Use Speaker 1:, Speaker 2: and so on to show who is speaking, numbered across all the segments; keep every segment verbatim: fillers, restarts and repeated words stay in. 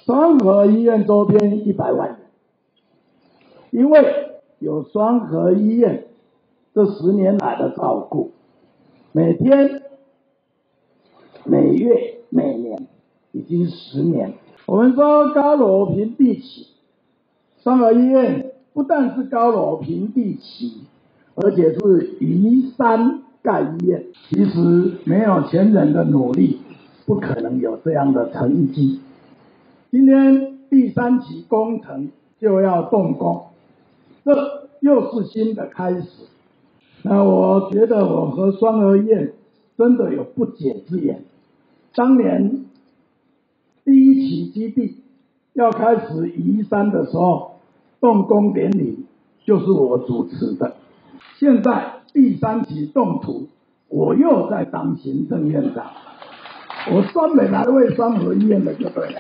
Speaker 1: 双和医院周边一百万人，因为有双和医院这十年来的照顾，每天、每月、每年，已经十年。我们说高楼平地起，双和医院不但是高楼平地起，而且是移山盖医院。其实没有前人的努力，不可能有这样的成绩。今天第三期工程就要动工，这又是新的开始。那我觉得我和双和医院真的有不解之缘。当年第一期基地要开始移山的时候，动工典礼就是我主持的。现在第三期动土，我又在当行政院长，我专门来为双和医院的就对了。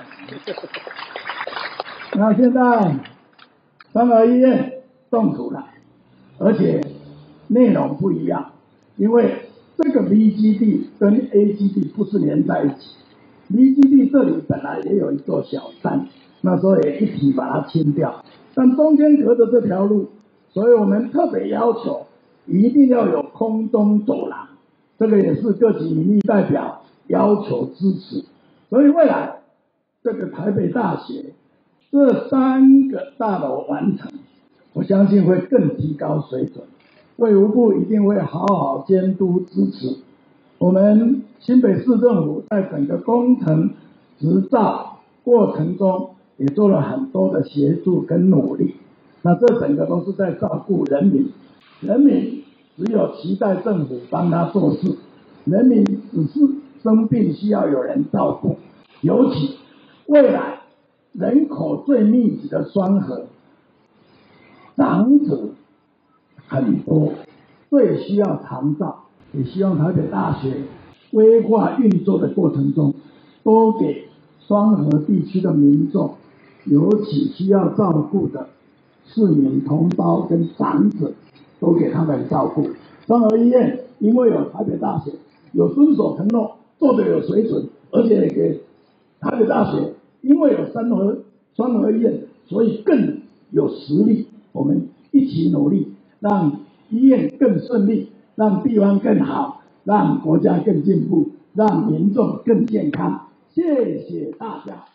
Speaker 1: 那现在双和医院动土了，而且内容不一样，因为这个 B 基地跟 A 基地不是连在一起。B 基地这里本来也有一座小山，那时候也一起把它清掉，但中间隔着这条路，所以我们特别要求一定要有空中走廊，这个也是各级民意代表要求支持。所以未来这个台北大学这三个大楼完成，我相信会更提高水准。卫福部一定会好好监督支持。我们新北市政府在整个工程执照过程中也做了很多的协助跟努力，那这整个都是在照顾人民。人民只有期待政府帮他做事，人民只是生病需要有人照顾。尤其未来人口最密集的双和，长者很多，最需要长照。也希望台北大学规划运作的过程中，多给双和地区的民众，尤其需要照顾的市民同胞跟长者，都给他们照顾。双和医院因为有台北大学，有遵守承诺，做得有水准，而且给台北大学因为有双和双和医院，所以更有实力。我们一起努力，让医院更顺利，让地方更好，让国家更进步，让民众更健康。谢谢大家。